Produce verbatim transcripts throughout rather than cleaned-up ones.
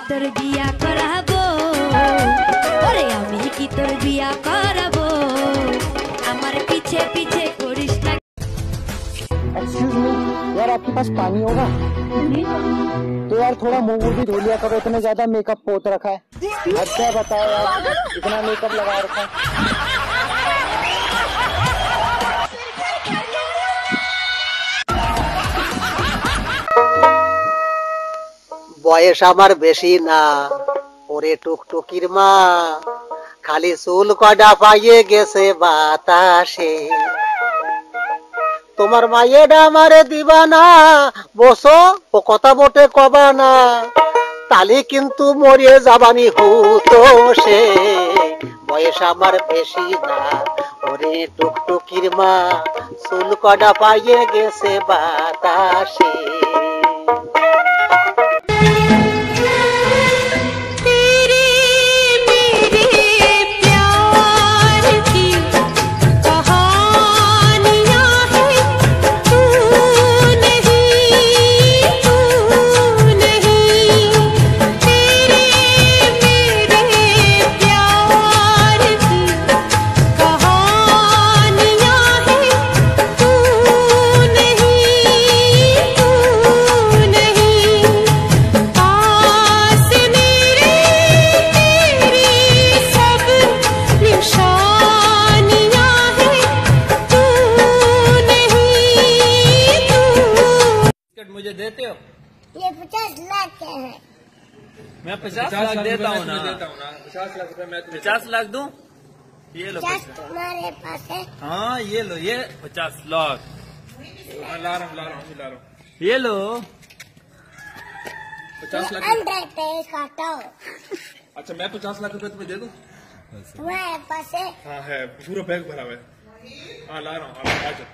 তোর বিয়া করাবো, ওরে আমি কি তোর বিয়া করাবো, আমার পিছে পিছে করিস না। एक्सक्यूज मी यार, आपके पास पानी होगा? तो यार थोड़ा मुंह भी धो लिया करो, इतना ज्यादा मेकअप पोत रखा है। अब क्या बताओ यार, इतना मेकअप लगा रखा है। বয়স আমার বেশি না, ওরে টুকটুকির মা, খালি চুল কয়টা পাইয়ে গেছে বাতাসে। তোমার মায়েরা আমারে দিবা না, বসো ও কথা মোটে কবা না, তালি কিন্তু মরিয়ে যাবানি হতো সে। বয়স আমার বেশি না, ওরে টুকটুকির মা, চুল কয়টা পাইয়ে গেছে বাতাসে। मुझे देते हो? ये पचास लाख के है। मैं पचास लाख देता हूँ ना, पचास लाख रुपए मैं पचास लाख दूं? ये लो पचास तुम्हारे पास है? हाँ ये लो, ये पचास लाख ला रहा हूँ ला रहा हूँ ला रहा हूँ ये लो। पचास लाख अंदर पे काटो। अच्छा मैं पचास लाख रुपए तुम्हें दे दूँ? तुम्हारे पास है? हाँ है, पूरा बैग भरा हुआ है। हाँ ला रहा हूँ, आ जाओ।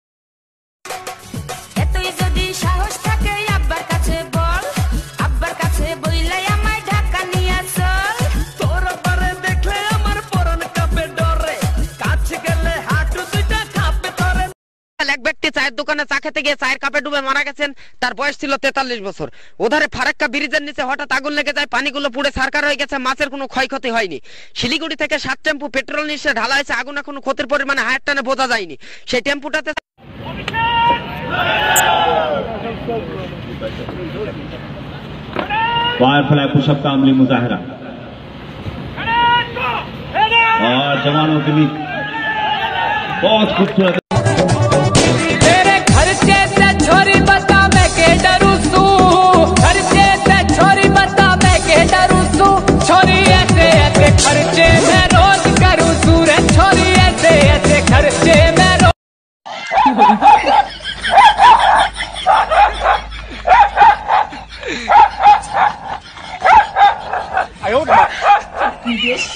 তুই যদি সাহস থাকে আব্বার কাছে বল, আব্বার কাছে বইলে আমায় ঢাকা নিয়ে চল। তোর বারে দেখলে আমার পরন কাঁপে ডরে, কাছে গেলে হাঁটু দুইটা কাঁপে ধরে। এক ব্যক্তি চায়ের দোকানে চা খেতে গিয়ে চায়ের কাপে ডুবে মারা গেছেন, তার বয়স ছিল তেতাল্লিশ বছর। ওধারে ফারাক্কা ব্রিজের নিচে হঠাৎ আগুন লেগে যায়, পানিগুলো পুড়ে ছারখার হয়ে গেছে, মাছের কোনো ক্ষয়ক্ষতি হয়নি। শিলিগুড়ি থেকে সাত টেম্পু পেট্রোল নিয়ে ঢালা হয়েছে, আগুন এখনো ক্ষতির পরিমাণে হায়ার টানে বোঝা যায়নি। সেই টেম্পুটাতে फायर फ्लाई पुशअप का अमली मुजाहरा और जवानों के लिए बहुत खूबसूरत। तेरे खर्चे से छोरी बता मैं के डरू सू, खर्चे से छोरी बता मैं के डरू सू, छोरी ऐसे ऐसे खर्चे मैं रोज करूँ सू रे, छोरी ऐसे ऐसे खर्चे मैं रोज। 你别笑。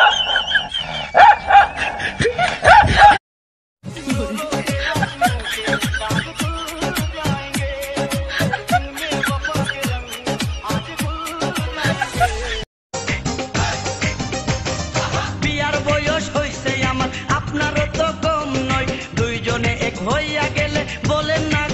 বিয়ার বয়স হইছে আমার, আপনারও তো কম নয়, দুইজনে এক হইয়া গেলে বলেন না